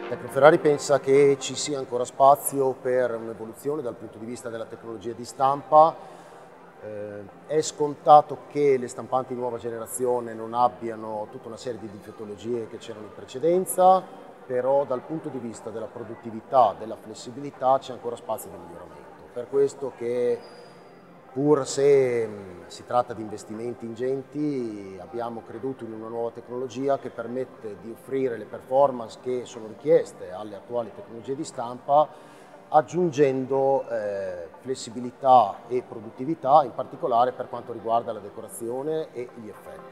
Tecnoferrari pensa che ci sia ancora spazio per un'evoluzione dal punto di vista della tecnologia di stampa. È scontato che le stampanti di nuova generazione non abbiano tutta una serie di difettologie che c'erano in precedenza, però dal punto di vista della produttività, della flessibilità c'è ancora spazio di miglioramento. Per questo che pur se si tratta di investimenti ingenti, abbiamo creduto in una nuova tecnologia che permette di offrire le performance che sono richieste alle attuali tecnologie di stampa, aggiungendo flessibilità e produttività, in particolare per quanto riguarda la decorazione e gli effetti.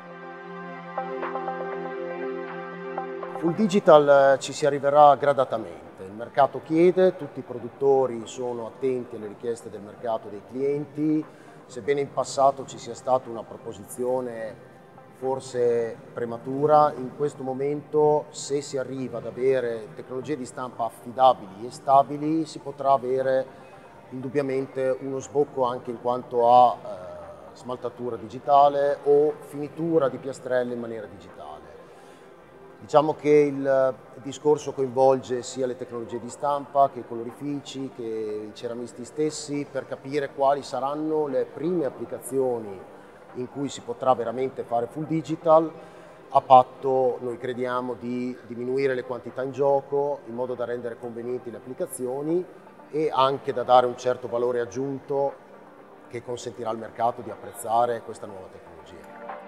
Full digital ci si arriverà gradatamente. Il mercato chiede, tutti i produttori sono attenti alle richieste del mercato e dei clienti, sebbene in passato ci sia stata una proposizione forse prematura, in questo momento se si arriva ad avere tecnologie di stampa affidabili e stabili si potrà avere indubbiamente uno sbocco anche in quanto a smaltatura digitale o finitura di piastrelle in maniera digitale. Diciamo che il discorso coinvolge sia le tecnologie di stampa che i colorifici, che i ceramisti stessi, per capire quali saranno le prime applicazioni in cui si potrà veramente fare full digital, a patto, noi crediamo, di diminuire le quantità in gioco in modo da rendere convenienti le applicazioni e anche da dare un certo valore aggiunto che consentirà al mercato di apprezzare questa nuova tecnologia.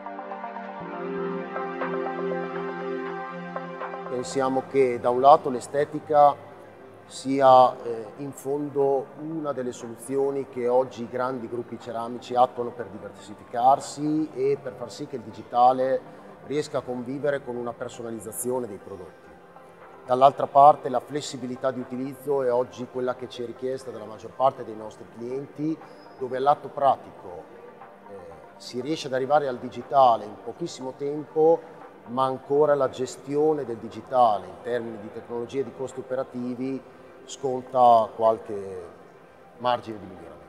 Pensiamo che da un lato l'estetica sia in fondo una delle soluzioni che oggi i grandi gruppi ceramici attuano per diversificarsi e per far sì che il digitale riesca a convivere con una personalizzazione dei prodotti. Dall'altra parte la flessibilità di utilizzo è oggi quella che ci è richiesta dalla maggior parte dei nostri clienti, dove all'atto pratico si riesce ad arrivare al digitale in pochissimo tempo, ma ancora la gestione del digitale in termini di tecnologie e di costi operativi sconta qualche margine di miglioramento.